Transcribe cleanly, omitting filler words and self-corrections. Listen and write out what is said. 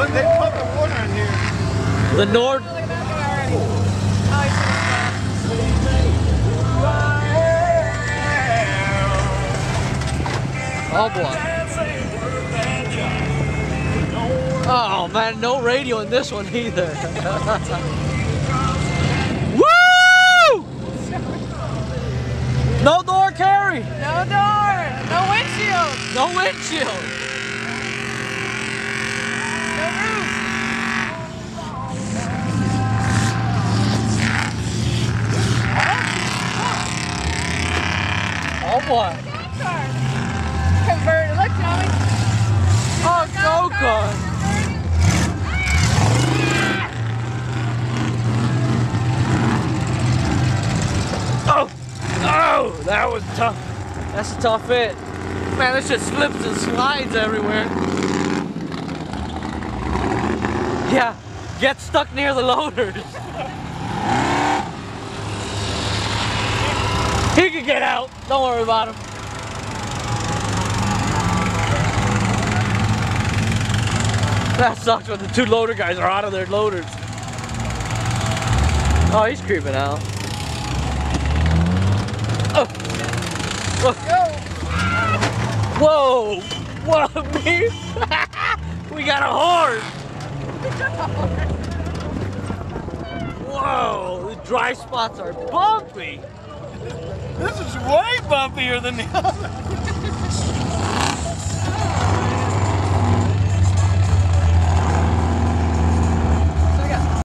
they put the water in here. The Nord. Oh boy. Oh man, no radio in this one either. Woo! No door carry. No door. No windshield. No windshield. No roof. Oh boy. Converted. Look, Tommy. Oh, go-kart. Oh, oh, that was tough. That's a tough hit. Man, this just slips and slides everywhere. Yeah, get stuck near the loaders. He can get out. Don't worry about him. That sucks when the two loader guys are out of their loaders. Oh, he's creeping out. Oh. Whoa! Whoa, me? We got a horn! Whoa! The dry spots are bumpy! This is way bumpier than the other.